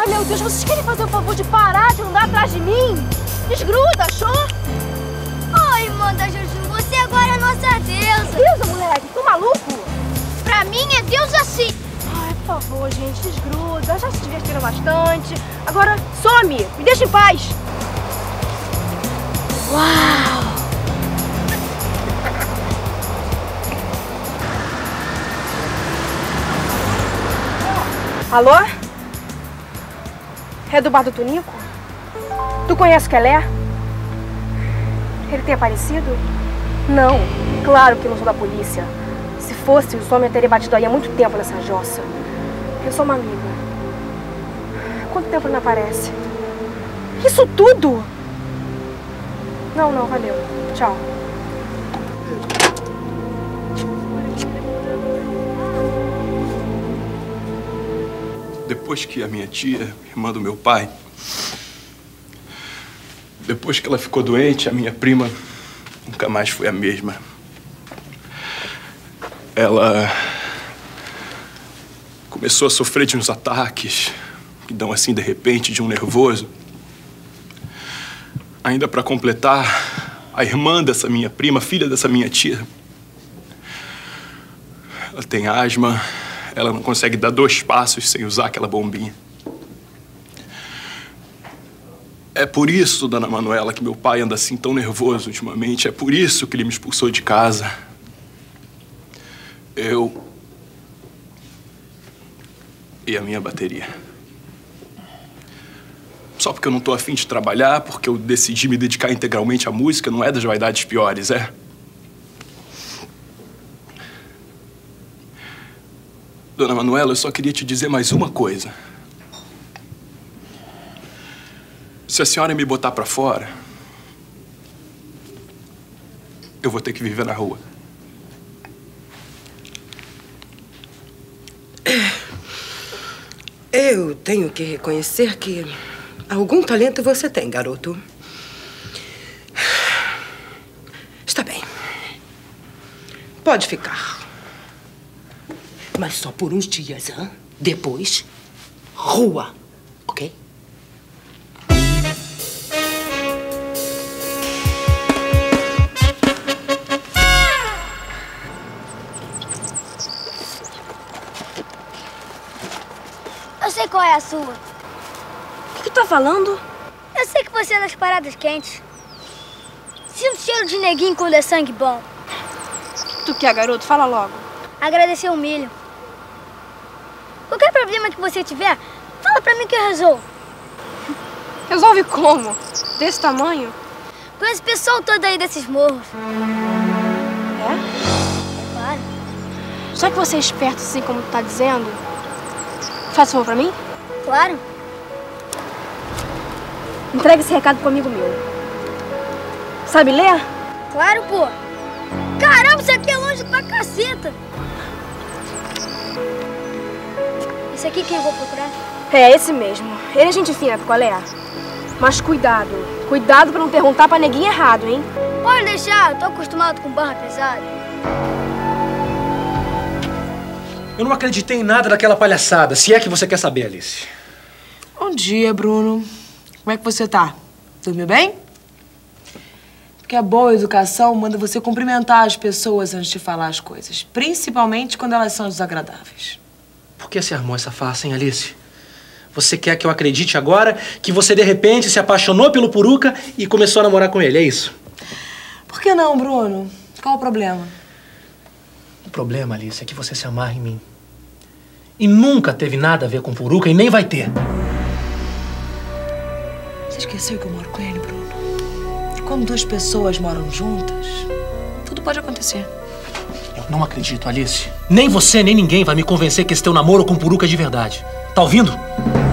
Ai, meu Deus, vocês querem fazer o favor de parar de andar atrás de mim? Desgruda, achou? Oi, irmã da Juju, você agora é nossa deusa. Deusa, moleque, tu maluco? Pra mim é deusa sim. Ai, por favor, gente, desgruda. Já se divertiram bastante. Agora, some! Me deixa em paz! Uau! Alô? É do bar do Tunico? Tu conhece o Kelé? Ele tem aparecido? Não, claro que não sou da polícia. Se fosse, o homem teria batido aí há muito tempo nessa jossa. Eu sou uma amiga. Quanto tempo ele não aparece? Isso tudo? Não, valeu. Tchau. Depois que a minha tia, irmã do meu pai, depois que ela ficou doente, a minha prima nunca mais foi a mesma. Ela começou a sofrer de uns ataques que dão assim de repente, de um nervoso. Ainda para completar, a irmã dessa minha prima, filha dessa minha tia, ela tem asma. Ela não consegue dar 2 passos sem usar aquela bombinha. É por isso, dona Manuela, que meu pai anda assim tão nervoso ultimamente. É por isso que ele me expulsou de casa. Eu... e a minha bateria. Só porque eu não tô afim de trabalhar, porque eu decidi me dedicar integralmente à música, não é das vaidades piores, é? Dona Manuela, eu só queria te dizer mais uma coisa. Se a senhora me botar pra fora, eu vou ter que viver na rua. Eu tenho que reconhecer que algum talento você tem, garoto. Está bem. Pode ficar. Mas só por uns dias, hã? Depois, rua, ok? Eu sei qual é a sua. O que tu tá falando? Eu sei que você é das paradas quentes. Sinto cheiro de neguinho quando é sangue bom. O que tu quer, garoto? Fala logo. Agradecer o milho. Qualquer problema que você tiver, fala pra mim que eu resolvo. Resolve como? Desse tamanho? Com esse pessoal todo aí desses morros. É? É claro. Já que você é esperto assim como tu tá dizendo, faz favor pra mim? Claro. Entrega esse recado pro amigo meu. Sabe ler? Claro, pô. Caramba, isso aqui é longe pra caceta. Esse aqui que eu vou procurar? É, esse mesmo. Ele é gente fina, qual é? Mas cuidado. Cuidado pra não perguntar pra neguinho errado, hein? Pode deixar, eu tô acostumado com barra pesada. Eu não acreditei em nada daquela palhaçada, se é que você quer saber, Alice. Bom dia, Bruno. Como é que você tá? Dormiu bem? Porque a boa educação manda você cumprimentar as pessoas antes de falar as coisas, principalmente quando elas são desagradáveis. Por que você armou essa farsa, hein, Alice? Você quer que eu acredite agora que você, de repente, se apaixonou pelo Puruca e começou a namorar com ele, é isso? Por que não, Bruno? Qual o problema? O problema, Alice, é que você se amarra em mim. E nunca teve nada a ver com o Puruca e nem vai ter. Você esqueceu que eu moro com ele, Bruno? Quando 2 pessoas moram juntas, tudo pode acontecer. Eu não acredito, Alice. Nem você, nem ninguém vai me convencer que esse teu namoro com o Puruca é de verdade. Tá ouvindo?